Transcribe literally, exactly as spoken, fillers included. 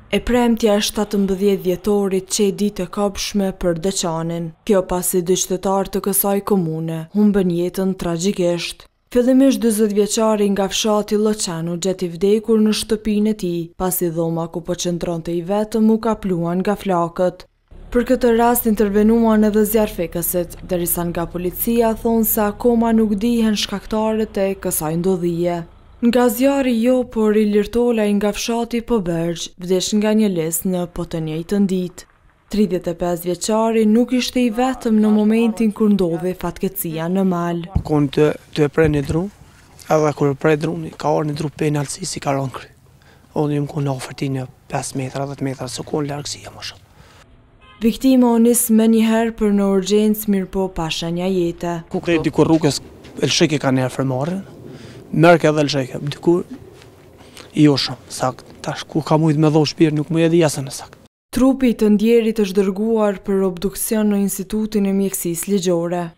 E premtja e shtatëmbëdhjetë dhjetorit që ditë e kopshme për Deçanin. Kjo pasi dy qytetarë të kësaj komune humbën jetën tragjikisht. Fillimisht dyzet vjeçari nga fshati Lloçan u gjeti vdekur në shtëpinë e tij, pasi dhoma ku po qëndronte i vetëm u kapluan nga flakët. Për këtë rast intervenuan edhe zjarrfekësit, derisa nga policia thonë se akoma nuk dihen shkaktarët e kësaj ndodhie. Nga zjarri jo, por Ilirtola nga fshati Pobergj vdesh nga një les në po të njëjtën ditë. tridhjetë e pesë vjeçari nuk ishte i vetëm në momentin kur ndodhi fatkeqësia në mal. Kon të të prej një dru, edhe kur prej druni, ka orë një dru penalësi si ka ronë kry. Unë jam kon oferti në pesë metra, dhjetë metra, se kon largësia më shumë. Viktima u nis më njëherë për në urgjencë, mirë po pa shenja jete. Ku këtë dikur rrugës, elshike ka njerë fermarën, mërke edhe elshike, dikur jo shumë, sakt. Tash ku ka mujtë me dhosh shpirë, nuk mu e di jasën e sakt. Trupi të ndjerit është dërguar për obduksion në Institutin e Mjekësisë Ligjore.